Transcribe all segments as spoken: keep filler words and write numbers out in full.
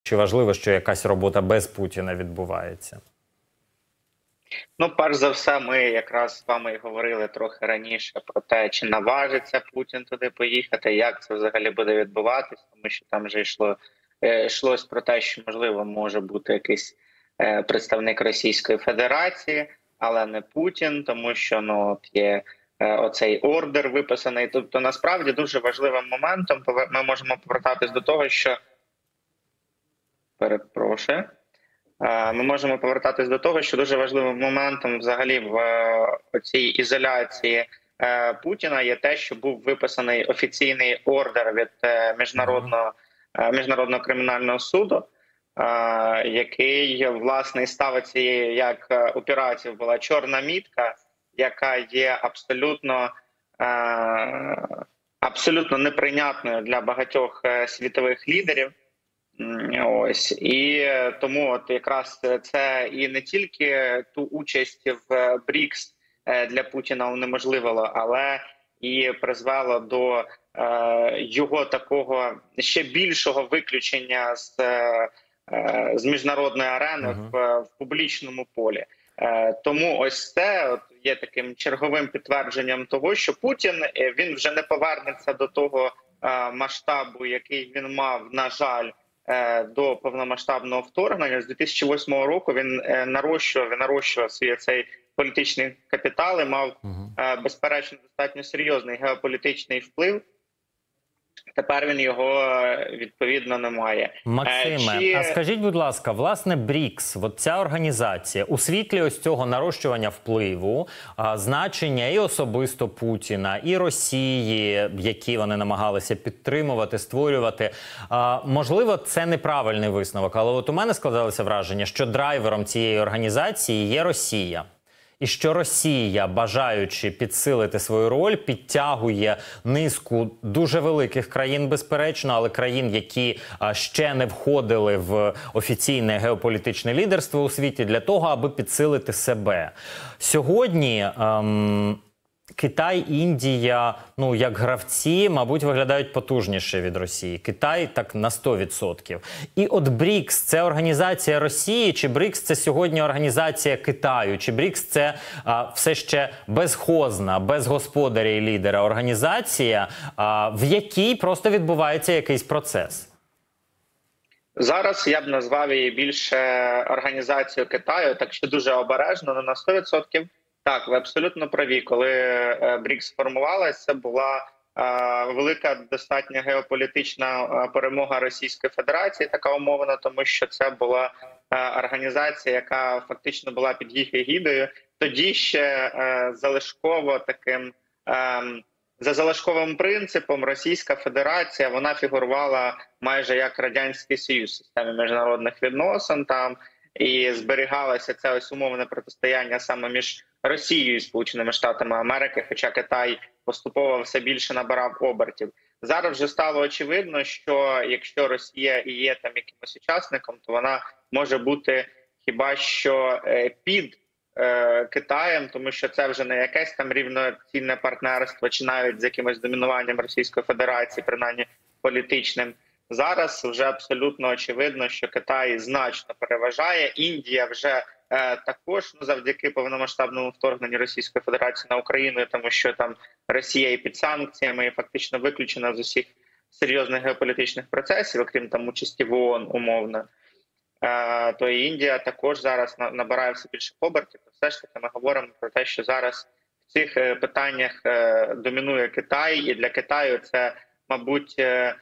Чи важливо, що якась робота без Путіна відбувається? Ну, перш за все, ми якраз з вами і говорили трохи раніше про те, чи наважиться Путін туди поїхати, як це взагалі буде відбуватись, тому що там вже йшло е, йшлось про те, що можливо може бути якийсь е, представник Російської Федерації, але не Путін, тому що ну от є е, оцей ордер виписаний. Тобто, насправді дуже важливим моментом ми можемо повертатись до того, що перепрошую. Ми можемо повертатись до того, що дуже важливим моментом взагалі в цій ізоляції Путіна є те, що був виписаний офіційний ордер від міжнародного міжнародного кримінального суду, який власне ставиться як операція була чорна мітка, яка є абсолютно абсолютно неприйнятною для багатьох світових лідерів. Ось і тому, от якраз це і не тільки ту участь в БРІКС для Путіна унеможливило, але і призвело до е, його такого ще більшого виключення з, е, з міжнародної арени uh-huh. в, в публічному полі. Е, тому ось це от є таким черговим підтвердженням того, що Путін він вже не повернеться до того е, масштабу, який він мав, на жаль, до повномасштабного вторгнення. З дві тисячі восьмого року він нарощував, нарощував свій цей політичний капітал і мав, угу. безперечно, достатньо серйозний геополітичний вплив. Тепер він його, відповідно, не має. Максиме, Чи... а скажіть, будь ласка, власне, БРІКС, от ця організація, у світлі ось цього нарощування впливу, а, значення і особисто Путіна, і Росії, які вони намагалися підтримувати, створювати, а, можливо, це неправильний висновок, але от у мене складалося враження, що драйвером цієї організації є Росія. І що Росія, бажаючи підсилити свою роль, підтягує низку дуже великих країн, безперечно, але країн, які ще не входили в офіційне геополітичне лідерство у світі, для того, аби підсилити себе. Сьогодні ем, Китай, Індія, ну, як гравці, мабуть, виглядають потужніше від Росії. Китай так на сто відсотків. І от БРІКС – це організація Росії, чи БРІКС – це сьогодні організація Китаю, чи БРІКС – це а, все ще безхозна, без господаря і лідера організація, а, в якій просто відбувається якийсь процес? Зараз я б назвав її більше організацією Китаю, так що дуже обережно, не на сто відсотків. Так, ви абсолютно праві. Коли БРІКС сформувалася, це була е, велика достатня геополітична перемога Російської Федерації, така умовна, тому що це була е, організація, яка фактично була під їх егідою. Тоді ще е, залишково таким, е, за залишковим принципом Російська Федерація, вона фігурувала майже як Радянський Союз в системі міжнародних відносин там, і зберігалося це ось умовне протистояння саме між Росією і Сполученими Штатами Америки, хоча Китай поступово все більше набирав обертів. Зараз вже стало очевидно, що якщо Росія і є там якимось учасником, то вона може бути хіба що під е, Китаєм, тому що це вже не якесь там рівноцінне партнерство, чи навіть з якимось домінуванням Російської Федерації, принаймні політичним. Зараз вже абсолютно очевидно, що Китай значно переважає. Індія вже е, також, ну, завдяки повномасштабному вторгненню Російської Федерації на Україну, тому що там Росія і під санкціями, і фактично виключена з усіх серйозних геополітичних процесів, окрім там участі в ООН умовно, е, то і Індія також зараз набирає все більше обертів. Все ж таки ми говоримо про те, що зараз в цих питаннях е, домінує Китай, і для Китаю це, мабуть, е,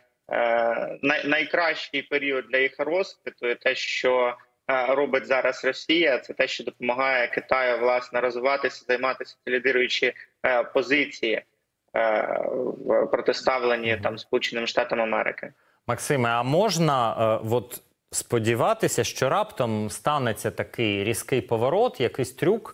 найкращий період для їх розквіту, і те, що робить зараз Росія, це те, що допомагає Китаю, власне, розвиватися, займатися лідируючі позиції в протиставленні там Сполученим Штатам Америки. Максиме, а можна от сподіватися, що раптом станеться такий різкий поворот, якийсь трюк,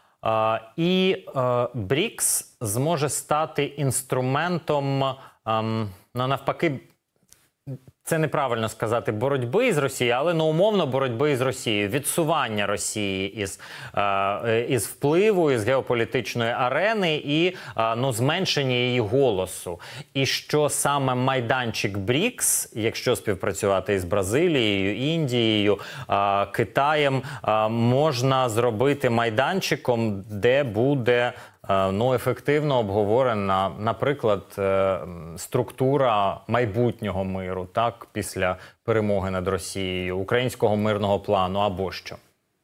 і БРІКС зможе стати інструментом, ну, навпаки, Це неправильно сказати боротьби з Росією, але ну, умовно боротьби з Росією, відсування Росії із, е, із впливу, із геополітичної арени і е, ну, зменшення її голосу. І що саме майданчик брікс, якщо співпрацювати із Бразилією, Індією, е, Китаєм, е, можна зробити майданчиком, де буде ну, ефективно обговорена, наприклад, структура майбутнього миру, так, після перемоги над Росією, українського мирного плану або що?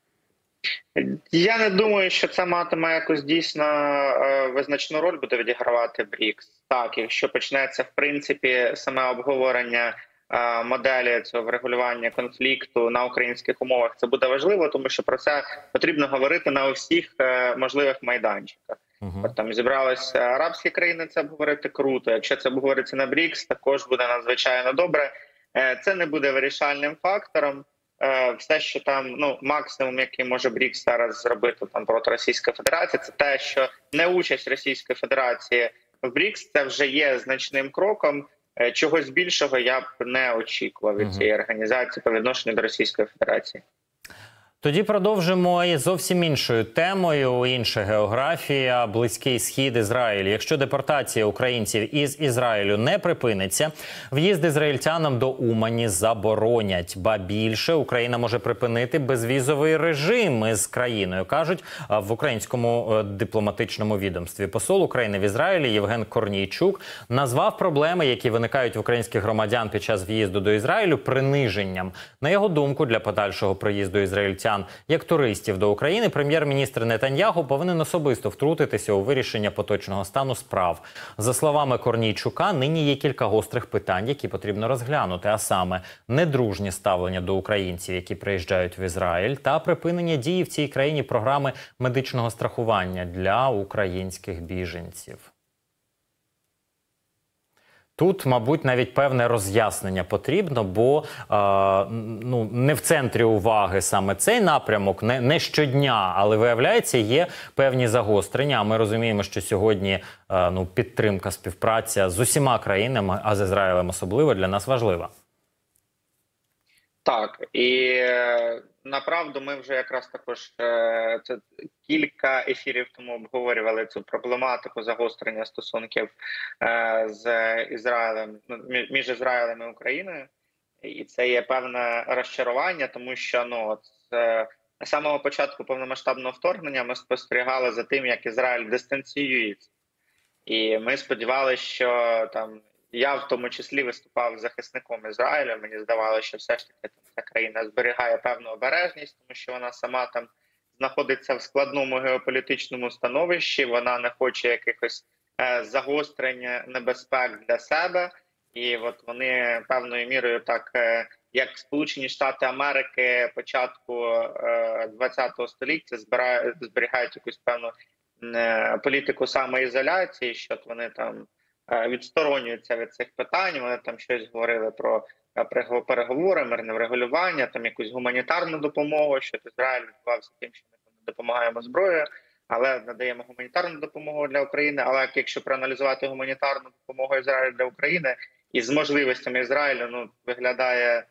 Я не думаю, що це матиме якось дійсно визначну роль буде відігравати брікс. Так, якщо почнеться, в принципі, саме обговорення моделі цього врегулювання конфлікту на українських умовах, це буде важливо, тому що про це потрібно говорити на усіх можливих майданчиках. Uh-huh. От там зібралися арабські країни, це обговорити круто. Якщо це обговориться на брікс, також буде надзвичайно добре. Це не буде вирішальним фактором. Все, що там, ну, максимум, який може брікс зараз зробити там проти Російської Федерації, це те, що не участь Російської Федерації в брікс, це вже є значним кроком. Чогось більшого я б не очікував від цієї організації по відношенню до Російської Федерації. Тоді продовжимо і зовсім іншою темою, інша географія, Близький Схід, Ізраїль. Якщо депортація українців із Ізраїлю не припиниться, в'їзд ізраїльтянам до Умані заборонять. Ба більше, Україна може припинити безвізовий режим із країною, кажуть в українському дипломатичному відомстві. Посол України в Ізраїлі Євген Корнійчук назвав проблеми, які виникають в українських громадян під час в'їзду до Ізраїлю, приниженням. На його думку, для подальшого приїзду ізраїльтян як туристів до України, прем'єр-міністр Нетаньяху повинен особисто втрутитися у вирішення поточного стану справ. За словами Корнійчука, нині є кілька гострих питань, які потрібно розглянути, а саме недружнє ставлення до українців, які приїжджають в Ізраїль, та припинення дії в цій країні програми медичного страхування для українських біженців. Тут, мабуть, навіть певне роз'яснення потрібно, бо е, ну, не в центрі уваги саме цей напрямок, не, не щодня, але, виявляється, є певні загострення. А ми розуміємо, що сьогодні е, ну, підтримка, співпраця з усіма країнами, а з Ізраїлем особливо, для нас важлива. Так, і направду ми вже якраз також це кілька ефірів тому обговорювали цю проблематику загострення стосунків з Ізраїлем, між Ізраїлем і Україною. І це є певне розчарування, тому що ну, з самого початку повномасштабного вторгнення ми спостерігали за тим, як Ізраїль дистанціюється. І ми сподівалися, що там я в тому числі виступав захисником Ізраїля. Мені здавалося, що все ж таки там, ця країна зберігає певну обережність, тому що вона сама там знаходиться в складному геополітичному становищі, вона не хоче якихось е, загострення небезпек для себе. І от вони певною мірою, так е, як Сполучені Штати Америки початку е, ХХ століття збирають, зберігають якусь певну е, політику самоізоляції, що вони там відсторонюються від цих питань, вони там щось говорили про переговори, мирне врегулювання, там якусь гуманітарну допомогу, що Ізраїль відбувався тим, що ми там допомагаємо зброєю, але надаємо гуманітарну допомогу для України. Але якщо проаналізувати гуманітарну допомогу Ізраїлю для України і з можливостями Ізраїлю, ну, виглядає,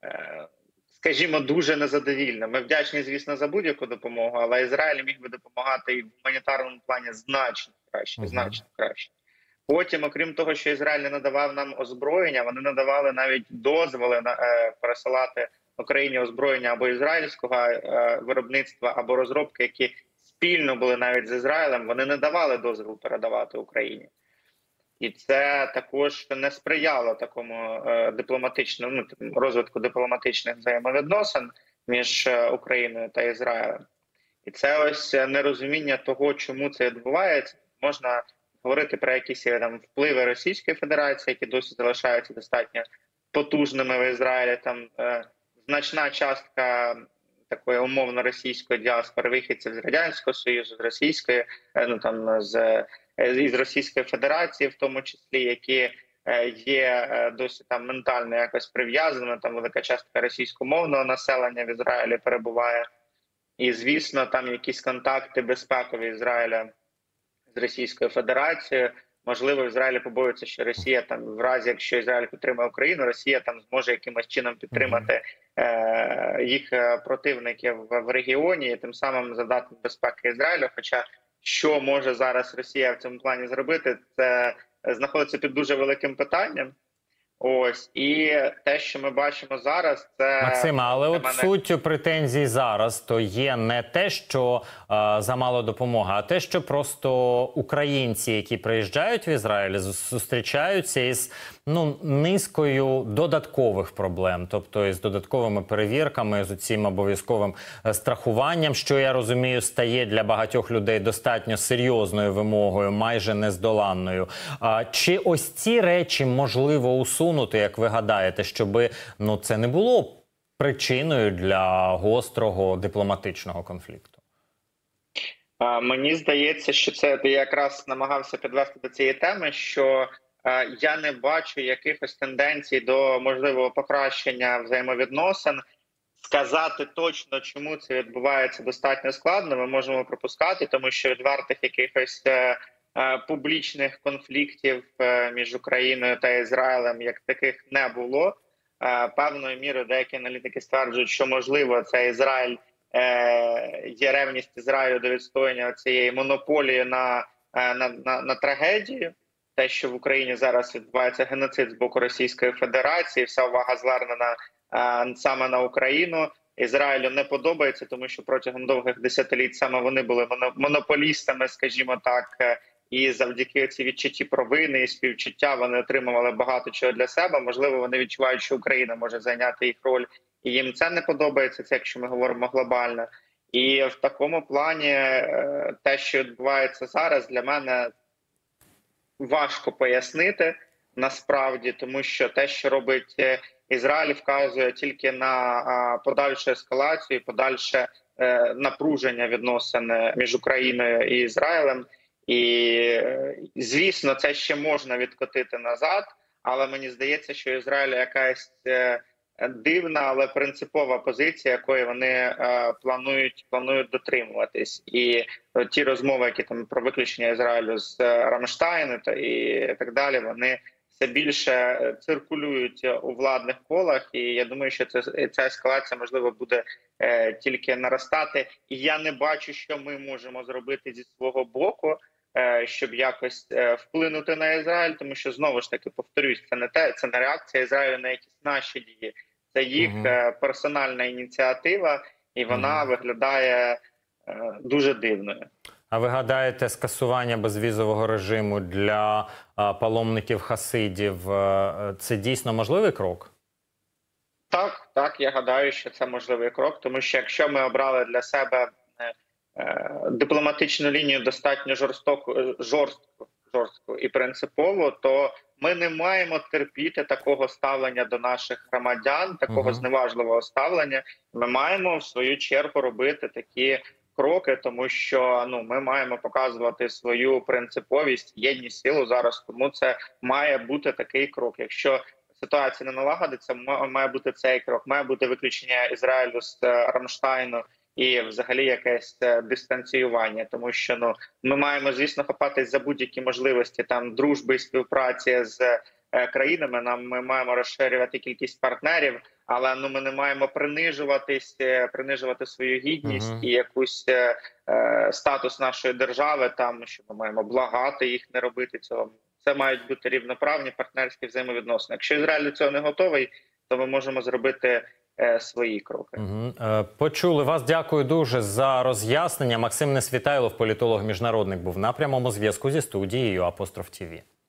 скажімо, дуже незадовільно. Ми вдячні, звісно, за будь-яку допомогу, але Ізраїль міг би допомагати і в гуманітарному плані значно краще, значно краще. Потім, окрім того, що Ізраїль не надавав нам озброєння, вони надавали навіть дозволи на е, пересилати Україні озброєння або ізраїльського е, виробництва, або розробки, які спільно були навіть з Ізраїлем, вони не давали дозвіл передавати Україні. І це також не сприяло такому е, дипломатичному, ну, розвитку дипломатичних взаємовідносин між Україною та Ізраїлем. І це ось нерозуміння того, чому це відбувається. Можна говорити про якісь там впливи Російської Федерації, які досі залишаються достатньо потужними в Ізраїлі. Там е, значна частка такої умовно російської діаспори, вихідців з Радянського Союзу, з Російської, е, ну там з, е, із Російської Федерації, в тому числі, які е, є е, досі там ментально якось прив'язаними. Там велика частка російськомовного населення в Ізраїлі перебуває. І, звісно, там якісь контакти безпекові Ізраїля з Російською Федерацією можливо, в Ізраїлі побоюється, що Росія там, в разі, якщо Ізраїль підтримає Україну, Росія там зможе якимось чином підтримати е, їх противників в регіоні, і тим самим задати безпеки Ізраїлю. Хоча що може зараз Росія в цьому плані зробити, це знаходиться під дуже великим питанням. Ось, і те, що ми бачимо зараз, це... Максиме, але от мене... суть претензій зараз то є не те, що е, замало допомоги, а те, що просто українці, які приїжджають в Ізраїль, зустрічаються із ну, низкою додаткових проблем, тобто із додатковими перевірками, з цим обов'язковим страхуванням, що, я розумію, стає для багатьох людей достатньо серйозною вимогою, майже нездоланною. А, чи ось ці речі можливо усунути, як ви гадаєте, щоб ну, це не було причиною для гострого дипломатичного конфлікту? Мені здається, що це я якраз намагався підвести до цієї теми, що я не бачу якихось тенденцій до можливого покращення взаємовідносин. Сказати точно, чому це відбувається, достатньо складно. Ми можемо пропускати, тому що відвертих якихось е, е, публічних конфліктів е, між Україною та Ізраїлем як таких не було. Е, певною мірою деякі аналітики стверджують, що можливо це Ізраїль е, є ревність Ізраїлю до відстоювання цієї монополії на, е, на, на, на трагедію. Те, що в Україні зараз відбувається геноцид з боку Російської Федерації, вся увага звернена е, саме на Україну. Ізраїлю не подобається, тому що протягом довгих десятиліть саме вони були монополістами, скажімо так, е, і завдяки цій відчутті провини і співчуття вони отримували багато чого для себе. Можливо, вони відчувають, що Україна може зайняти їх роль, і їм це не подобається, це якщо ми говоримо глобально. І в такому плані е, те, що відбувається зараз, для мене важко пояснити насправді, тому що те, що робить Ізраїль, вказує тільки на подальшу ескалацію, подальше напруження відносин між Україною і Ізраїлем. І, звісно, це ще можна відкотити назад, але мені здається, що Ізраїль якась дивна, але принципова позиція, якої вони е, планують планують дотримуватись. І е, ті розмови, які там про виключення Ізраїлю з е, Рамштайну та і так далі, вони все більше циркулюють у владних колах. І я думаю, що це ця ескалація можливо буде е, тільки наростати. І я не бачу, що ми можемо зробити зі свого боку, е, щоб якось е, вплинути на Ізраїль, тому що знову ж таки повторюсь, це не те, це не реакція Ізраїлю на якісь наші дії. Це їх uh-huh. персональна ініціатива, і вона uh-huh. виглядає е, дуже дивною. А ви гадаєте, скасування безвізового режиму для а, паломників хасидів а, – це дійсно можливий крок? Так, так, я гадаю, що це можливий крок, тому що якщо ми обрали для себе е, е, дипломатичну лінію достатньо жорстоку, жорстку, жорстку і принципову, то ми не маємо терпіти такого ставлення до наших громадян, такого uh-huh. зневажливого ставлення. Ми маємо, в свою чергу, робити такі кроки, тому що ну ми маємо показувати свою принциповість, єдність, силу зараз. Тому це має бути такий крок. Якщо ситуація не налагодиться, має бути цей крок, має бути виключення Ізраїлю з Рамштайну і взагалі якесь дистанціювання, тому що ну ми маємо, звісно, хапатись за будь-які можливості там дружби і співпраці з е, країнами. Нам ми маємо розширювати кількість партнерів, але ну ми не маємо принижуватись, принижувати свою гідність uh-huh. і якусь е, статус нашої держави. Там що ми маємо благати їх не робити цього. Це мають бути рівноправні партнерські взаємовідносини. Якщо Ізраїль до цього не готовий, то ми можемо зробити свої кроки. Угу. Почули вас. Дякую дуже за роз'яснення. Максим Несвітайлов, політолог-міжнародник, був на прямому зв'язку зі студією Апостроф ТІВІ.